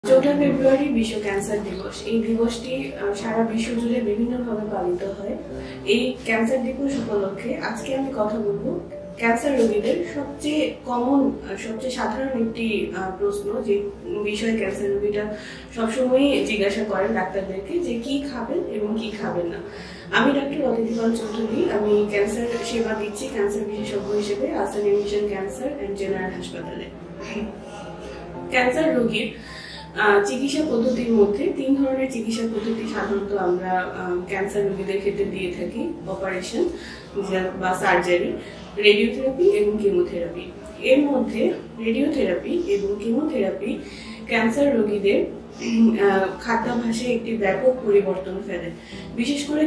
4 ফেব্রুয়ারি বিশ্ব ক্যান্সার দিবস। এই দিবসটি সারা বিশ্ব জুড়ে বিভিন্নভাবে পালিত হয়। এই ক্যান্সার দিবস উপলক্ষে আজকে আমি কথা বলবো ক্যান্সার রোগীদের সবচেয়ে সবচেয়ে সাধারণ একটি প্রশ্ন, যে বিষয়ে ক্যান্সার রোগীরা সবসময় জিজ্ঞাসা করেন ডাক্তারদেরকে, যে কি খাবেন এবং কি খাবেন না। আমি ডাক্তার অদিতি পাল চৌধুরী, আমি ক্যান্সার সেবা দিচ্ছি ক্যান্সার বিশেষজ্ঞ হিসেবে Assam mission cancer and general হাসপাতালে। ক্যান্সার রোগীর চিকিৎসা পদ্ধতির মধ্যে 3 ধরনের চিকিৎসা পদ্ধতি সাধারণত আমরা ক্যান্সার রোগীদের ক্ষেত্রে দিয়ে থাকি: অপারেশন বা সার্জারি, রেডিওথেরাপি এবং কেমোথেরাপি। এর মধ্যে রেডিওথেরাপি এবং কেমোথেরাপি ক্যান্সার রোগীদের খাদ্যাভ্যাসে একটি ব্যাপক পরিবর্তন ফেলে। বিশেষ করে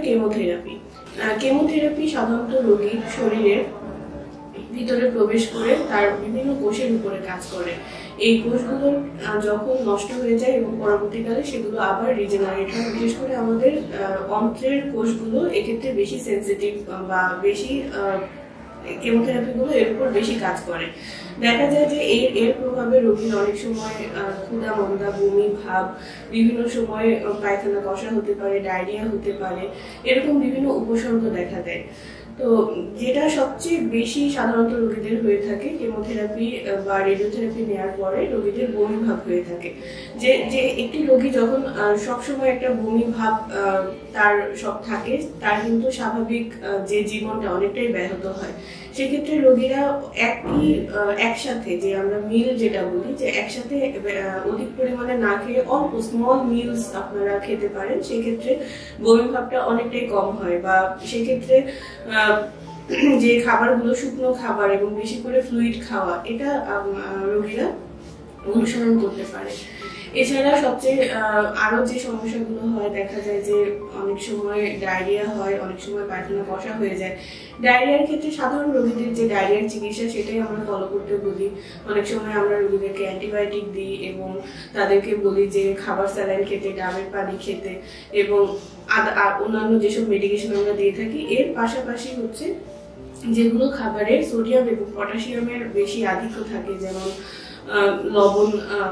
কেমোথেরাপি সাধারণত রোগীর শরীরের ভিতরে প্রবেশ করে তার বিভিন্ন কোষের উপরে কাজ করে। এই কোষগুলো যখন নষ্ট হয়ে যায় এবং পরবর্তীকালে সেগুলো আবার রিজেনারেট হয়। বিশেষ করে আমাদের অন্ত্রের কোষগুলো এক্ষেত্রে বেশি সেন্সিটিভ বা বেশি কেমোথেরাপিগুলো এর উপর বেশি কাজ করে। দেখা যায় যে এর প্রভাবে রোগীর অনেক সময় ক্ষুধা, মন্দা, বমি ভাব, বিভিন্ন সময় পায়খানা কষা হতে পারে, ডায়রিয়া হতে পারে, এরকম বিভিন্ন উপসর্গ দেখা দেয়। তো যেটা সবচেয়ে বেশি সাধারণত রোগীদের হয়ে থাকে, কেমোথেরাপি বা রেডিওথেরাপি নেওয়ার পরে রোগীদের বমি ভাব হয়ে থাকে। যে একটি রোগী যখন সবসময় একটা বমি ভাব তার সব থাকে, তার কিন্তু স্বাভাবিক যে জীবনটা অনেকটাই ব্যাহত হয়। সেক্ষেত্রে রোগীরা একসাথে, যে আমরা মিল যেটা বলি, যে একসাথে অধিক পরিমাণে না খেয়ে অল্প স্মল মিলস আপনারা খেতে পারেন, সেক্ষেত্রে বমি ভাবটা অনেকটাই কম হয়। বা সেক্ষেত্রে যে খাবারগুলো শুকনো খাবার এবং বেশি করে ফ্লুইড খাওয়া, এটা রোগীরা অনুসরণ করতে পারে। এছাড়া সবচেয়ে আরো যে সমস্যাগুলো হয়, দেখা যায় যে অনেক সময় ডায়রিয়া হয়, অনেক সময় পায়খানা কষা হয়ে যায়। ডায়রিয়ার ক্ষেত্রে সাধারণ রোগীদের যে ডায়রিয়ার চিকিৎসা, সেটাই আমরা ফলো করতে বলি। অনেক সময় আমরা রোগীদেরকে অ্যান্টিবায়োটিক দিই এবং তাদেরকে বলি যে খাবার স্যালাইন খেতে, ডাবের পানি খেতে এবং অন্যান্য যেসব মেডিকেশন আমরা দিয়ে থাকি। এর পাশাপাশি হচ্ছে যেগুলো খাবারে সোডিয়াম এবং পটাশিয়ামের বেশি আধিক্য থাকে, যেমন লবণ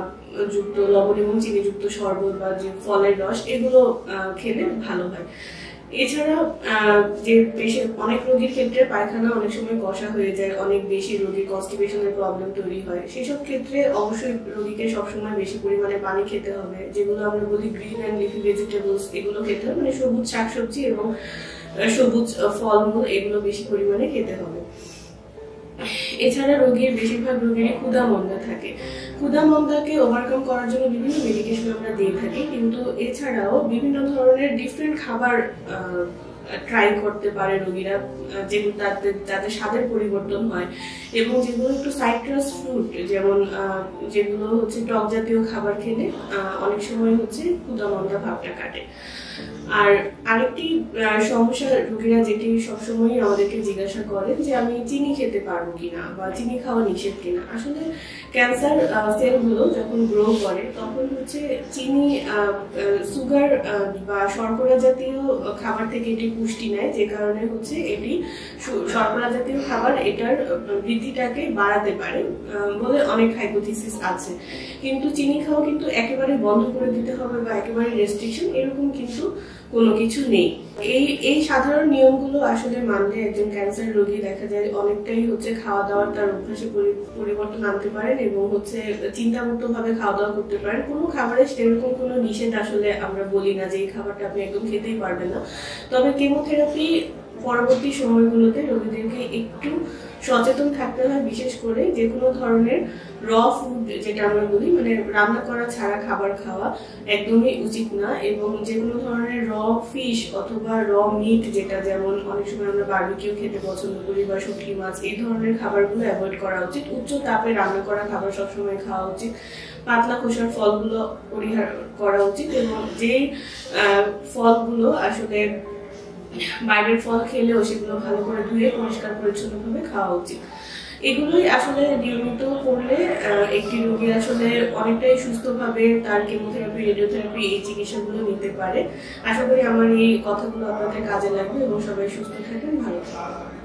এবং চিনিযুক্ত শরবত বা যে ফলের রস, এগুলো খেলে ভালো হয়। এছাড়া যে অনেক রোগীর ক্ষেত্রে পায়খানা অনেক সময় কষা হয়ে যায়, অনেক বেশি রোগীর কনস্টিপেশনের প্রবলেম তৈরি হয়, সেসব ক্ষেত্রে অবশ্যই রোগীকে সবসময় বেশি পরিমাণে পানি খেতে হবে। যেগুলো আমরা বলি গ্রিন অ্যান্ড লিফি ভেজিটেবলস, এগুলো খেতে হবে, মানে সবুজ শাকসবজি এবং সবুজ ফলমূল, এগুলো বেশি পরিমাণে খেতে হবে। এছাড়া বেশিরভাগ রোগীরই ক্ষুধা মন্দা থাকে। ক্ষুধা মন্দাকে ওভারকাম করার জন্য বিভিন্ন মেডিকেশন আমরা দিয়ে থাকি, কিন্তু এছাড়াও বিভিন্ন ধরনের ডিফারেন্ট খাবার ট্রাই করতে পারে রোগীরা, যেগুলো তাদের স্বাদের পরিবর্তন হয় এবং যেগুলো একটু সাইট্রাস ফ্রুট, যেমন যেগুলো হচ্ছে টক জাতীয় খাবার খেলে অনেক সময় হচ্ছে ক্ষুধা মন্দা ভাবটা কাটে। আর আরেকটি সমস্যা রোগীরা যেটি সবসময় আমাদেরকে জিজ্ঞাসা করেন, যে আমি চিনি খেতে পারবো কিনা বা চিনি খাওয়া নিষেধ কিনা। আসলে ক্যান্সার সেলগুলো যখন গ্রো করে, তখন হচ্ছে চিনি, সুগার বা শর্করা জাতীয় খাবার থেকে এটি পুষ্টি নেয়, যে কারণে হচ্ছে এটি শর্করা জাতীয় খাবার এটার বৃদ্ধিটাকে বাড়াতে পারে বলে অনেক হাইপোথিসিস আছে। কিন্তু চিনি খাওয়া কিন্তু একেবারে বন্ধ করে দিতে হবে বা একেবারে রেস্ট্রিকশন, এরকম কিন্তু কোনো কিছু নেই। এই সাধারণ নিয়মগুলো আসলে মানলে একজন ক্যান্সার রোগী দেখা যায় অনেকটাই হচ্ছে খাওয়া দাওয়ার তার অভ্যাসে পরিবর্তন আনতে পারেন এবং হচ্ছে চিন্তামুক্ত ভাবে খাওয়া দাওয়া করতে পারেন। কোনো খাবারে সেরকম কোনো নিষেধ আসলে আমরা বলি না যে এই খাবারটা আপনি একদম খেতেই পারবেন না। তবে কেমোথেরাপি পরবর্তী সময়গুলোতে রোগীদেরকে একটু সচেতন থাকতে হয়, বিশেষ করে যে কোনো ধরনের র ফুড, যেটা আমরা বলি, মানে রান্না করা ছাড়া খাবার খাওয়া একদমই উচিত না। এবং যে কোনো ধরনের র ফিশ অথবা র মিট, যেটা যেমন অনেক সময় আমরা বারবিকিউ খেতে পছন্দ করি, বা শুটকি মাছ, এই ধরনের খাবারগুলো অ্যাভয়েড করা উচিত। উচ্চ তাপে রান্না করা খাবার সবসময় খাওয়া উচিত। পাতলা খোসার ফলগুলো পরিহার করা উচিত এবং যেই ফলগুলো আসলে বাইরের ফল খেলেও সেগুলো ভালো করে ধুয়ে পরিষ্কার পরিচ্ছন্নভাবে খাওয়া উচিত। এগুলোই আসলে নিয়মিত করলে একটি রোগী আসলে অনেকটাই সুস্থভাবে তার কেমোথেরাপি, রেডিওথেরাপি, এই চিকিৎসাগুলো নিতে পারে। আশা করি আমার এই কথাগুলো আপনাদের কাজে লাগবে এবং সবাই সুস্থ থাকবেন, ভালো থাকবেন।